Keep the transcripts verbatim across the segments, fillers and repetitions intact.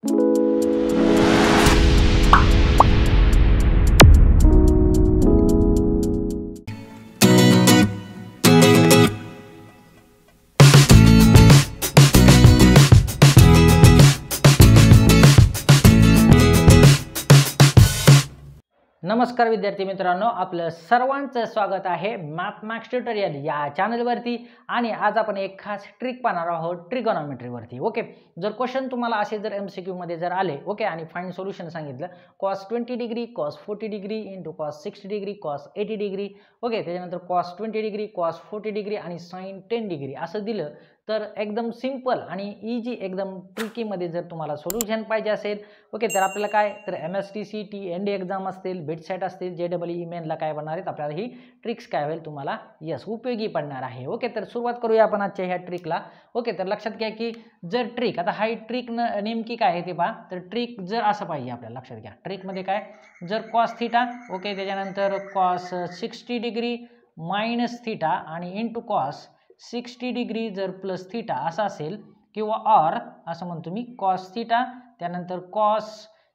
नमस्कार विद्यार्थी मित्रांनो, आपलं सर्वांचं स्वागत आहे मॅथ मॅक्स ट्युटोरियल या चॅनलवरती। आणि आज आपण एक खास ट्रिक पाहणार आहोत ट्रिगोनॉमेट्रीवरती। ओके, जर क्वेश्चन तुम्हाला असे जर एमसीक्यू मध्ये जर आले ओके आणि फाइंड सोल्युशन सांगितलं cos twenty degree cos forty degree into cos sixty degree cos eighty degree okay, त्याच्यानंतर cos twenty degree cos forty degree आणि साइन टेन डिग्री असं दिलं तर एकदम सिंपल आणि इजी एकदम ट्रिकी मध्ये जर तुम्हाला सोल्युशन पाहिजे असेल ओके, तर आपल्याला काय तर M S T C T N D exam असतील, बिट सेट असतील, जे डबल ई मेनला काय बनणार आहेत आपल्याला ही ट्रिक्स काय होईल तुम्हाला यस उपयोगी पडणार आहे। ओके, तर सुरुवात करूया आपण आजच्या ह्या ट्रिकला। ओके, तर लक्षात घ्या की जर ट्रिक आता हा ट्रिक नेमकी काय आहे ते पहा। तर ट्रिक जर असं पाहिजे आपल्याला लक्षात घ्या, ट्रिक मध्ये काय जर कॉस थीटा ओके, त्याच्यानंतर cos sixty degree minus theta आणि इंटू कॉस सिक्स्टी डिग्री जर प्लस थीटा असं असेल किंवा ऑर असं म्हणतो मी कॉस थीटा त्यानंतर कॉस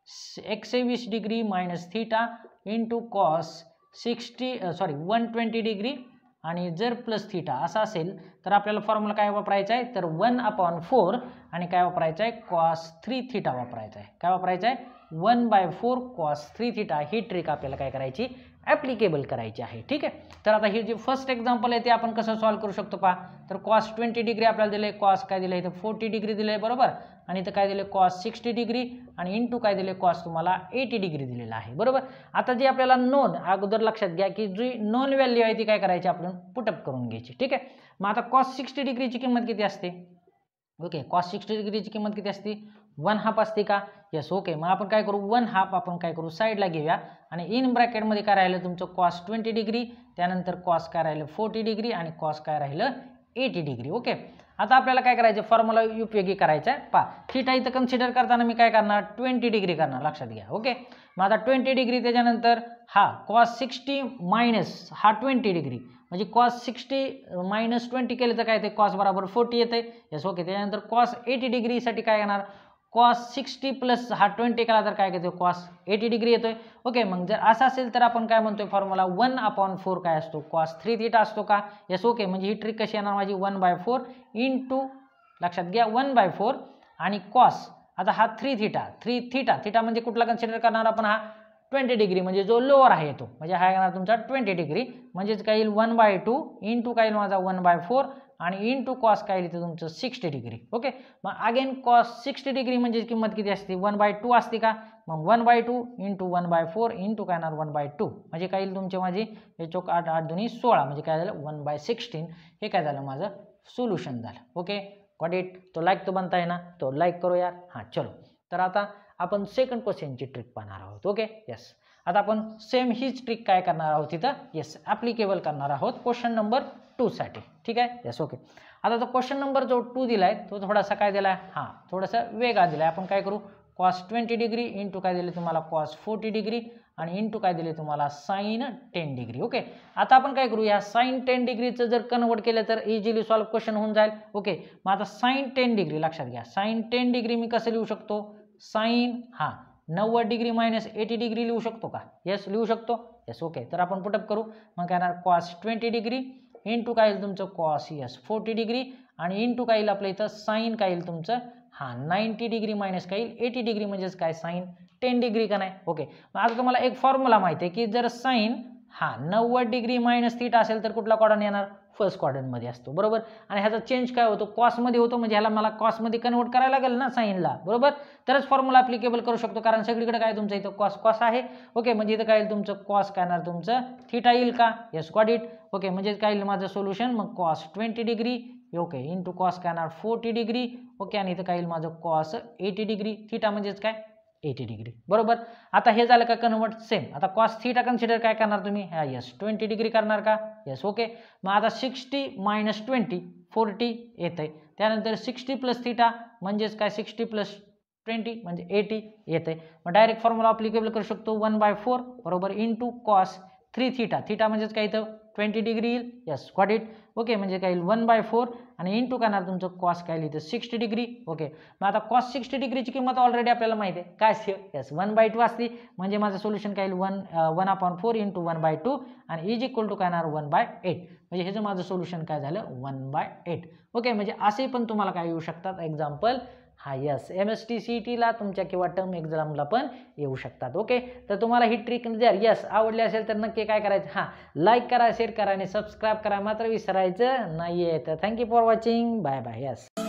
एकशे वीस degree minus theta into cos sixty sorry one twenty degree आणि जर प्लस थीटा असं असेल तर आपल्याला फॉर्म्युला काय वापरायचा आहे तर वन अपॉन फोर आणि काय वापरायचं आहे कॉस थ्री थीटा वापरायचा आहे। काय वापरायचं आहे one by four cos three theta ही ट्रिक आपल्याला काय करायची ॲप्लिकेबल करायची आहे। ठीक आहे, तर आता हे जे फर्स्ट एक्झाम्पल आहे ते आपण कसं सॉल्व्ह करू शकतो पहा। तर कॉस ट्वेंटी डिग्री आपल्याला दिले, कॉस काय दिलं इथं फोर्टी डिग्री दिले बरोबर, आणि इथं काय दिले कॉस सिक्स्टी डिग्री आणि इंटू काय दिले कॉस तुम्हाला एटी डिग्री दिलेला आहे बरोबर। आता जे आपल्याला नोन अगोदर लक्षात घ्या की जी नोन व्हॅल्यू आहे ती काय करायची आपण पुटअप करून घ्यायची। ठीक आहे, मग आता कॉस सिक्स्टी डिग्रीची किंमत किती असते ओके, कॉस सिक्स्टी डिग्रीची किंमत किती असते वन हाफ असते का यस ओके, मग आपण काय करू वन हाफ आपण काय करू साईडला घेऊया आणि इन ब्रॅकेटमध्ये काय राहिलं तुमचं कॉस ट्वेंटी डिग्री त्यानंतर कॉस काय राहिलं फोर्टी डिग्री आणि कॉस काय राहिलं एटी डिग्री। ओके, आता आपल्याला काय करायचं फॉर्म्युला उपयोगी करायचा आहे पहा। थीटा इथं कन्सिडर करताना मी काय करणार ट्वेंटी डिग्री करणार लक्षात घ्या। ओके, मग आता ट्वेंटी डिग्री त्याच्यानंतर हा कॉस सिक्स्टी मायनस हा ट्वेंटी डिग्री म्हणजे कॉस सिक्स्टी मायनस ट्वेंटी केलं तर काय ते कॉस बरोबर फोर्टी येते यस ओके, त्याच्यानंतर कॉस एटी डिग्रीसाठी काय येणार कॉस सिक्स्टी प्लस हा ट्वेंटी केला तर काय येतो कॉस एटी डिग्री येतोय। ओके, मग जर असं असेल तर आपण काय म्हणतोय फॉर्म्युला वन अपॉन फोर काय असतो कॉस थ्री थीटा असतो का यस ओके, म्हणजे ही ट्रिक कशी येणार माझी वन बाय फोर इंटू लक्षात घ्या वन बाय फोर आणि कॉस आता हा three theta three theta theta म्हणजे कुठला कन्सिडर करणार आपण हा ट्वेंटी डिग्री म्हणजे जो लोअर आहे तो म्हणजे हा येणार तुमचा ट्वेंटी डिग्री म्हणजेच काय येईल वन बाय टू इंटू काय येईल माझा वन बाय फोर आणि इंटू कॉस काय येईल तुमचं सिक्स्टी डिग्री। ओके, मग अगेन कॉस सिक्स्टी डिग्री म्हणजे किंमत किती असते वन बाय टू असते का मग one by two into one by four into काय येणार वन बाय टू म्हणजे काय येईल तुमचे माझी हे चौक आठ आठ दोन्ही सोळा म्हणजे काय झालं वन बाय सिक्स्टीन हे काय झालं माझं सोल्युशन झालं। ओके गॉट इट, तो लाईक तो बनता है ना तो लाईक करो यार। हां चलो, तर आता आपण सेकंड क्वेश्चनची ट्रिक पाहणार आहोत। ओके यस, आता आपण सेम हीच ट्रिक काय करणार आहोत तिथं यस ॲप्लिकेबल करणार आहोत क्वेश्चन नंबर टू साठी। ठीक आहे यस ओके, आता तो क्वेश्चन नंबर जो टू दिलाय तो थोडासा काय दिलाय हां थोडासा वेगळा दिलाय। आपण काय करू कॉस ट्वेंटी डिग्री इंटू काय दिले तुम्हाला कॉस फोर्टी डिग्री आणि इंटू काय दिले तुम्हाला साइन टेन डिग्री। ओके, आता आपण काय करू या साइन टेन डिग्रीचं जर कन्वर्ट केलं तर इझिली सॉल्व्ह क्वेश्चन होऊन जाईल। ओके, मग आता साइन टेन डिग्री लक्षात घ्या, साइन टेन डिग्री मी कसं लिहू शकतो साइन हां नव्वद डिग्री मायनस एटी डिग्री लिहू शकतो का यस लिहू शकतो यस ओके, तर आपण पुटअप करू मग काय येणार कॉस ट्वेंटी डिग्री इंटू काय येईल तुमचं कॉस यस फोर्टी डिग्री आणि इंटू काय येईल आपल्या इथं साइन काय येईल तुमचं हां नाईन्टी डिग्री मायनस काय येईल एटी डिग्री म्हणजेच काय साइन टेन डिग्री का नाही। ओके, मग आता तुम्हाला एक फॉर्म्युला माहिती आहे की जर साइन हां नव्वद डिग्री मायनस थीटा असेल तर कुठला क्वाड्रंट येणार फर्स्ट क्वाड्रंटमध्ये असतो बरोबर, आणि ह्याचा चेंज काय होतो कॉसमध्ये होतो म्हणजे ह्याला मला कॉसमध्ये कन्वर्ट करायला लागेल ना साइनला बरोबर, तरच फॉर्म्युला ॲप्लिकेबल करू शकतो कारण सगळीकडे काय तुमचं इथं कॉस कॉस आहे। ओके, म्हणजे इथं काय येईल तुमचं कॉस काय येणार तुमचं थीटा येईल का यस गॉट इट। ओके, म्हणजे काय येईल माझं सोल्युशन मग cos twenty degree okay into cos काय येणार फोर्टी डिग्री ओके आणि इथं काय येईल माझं कॉस एटी डिग्री थीटा म्हणजेच काय एटी डिग्री बरोबर। आता हे झालं का कन्वर्ट सेम, आता कॉस थीटा कन्सिडर काय करणार तुम्ही हा यस ट्वेंटी डिग्री करणार का यस ओके, मग आता सिक्स्टी मायनस ट्वेंटी फोर्टी येत आहे त्यानंतर सिक्स्टी प्लस थीटा म्हणजेच काय सिक्स्टी प्लस ट्वेंटी म्हणजे एटी येते, मग डायरेक्ट फॉर्म्युला अप्लिकेबल करू शकतो वन बाय फोर बरोबर into cos three theta theta म्हणजेच काय इथं ट्वेंटी डिग्री येईल. Yes got it. ओके म्हणजे काय येईल वन बाय फोर आणि इंटू काय येणार तुमचं कॉस काय लिहितं सिक्स्टी डिग्री. ओके मग आता कॉस सिक्स्टी डिग्रीची किंमत ऑलरेडी आपल्याला माहिती आहे काय असते. यस वन बाय टू असते म्हणजे माझं सोल्युशन काय येईल one one upon four into one by two आणि इज इक्वल टू काय येणार वन बाय एट. म्हणजे हे जे माझं सोल्युशन काय झालं वन बाय एट. ओके म्हणजे असे पण तुम्हाला काय येऊ शकतात एक्झाम्पल. हा yes M S T C E टीला तुमच्या किंवा टर्म एक्झामला पण येऊ शकतात. ओके तर तुम्हाला ही ट्रिक जर यस आवडली असेल तर नक्की काय करायचं हां लाईक करा शेअर करा आणि सबस्क्राईब करा मात्र विसरायचं नाही आहे. तर thank you for watching. Bye bye. Yes.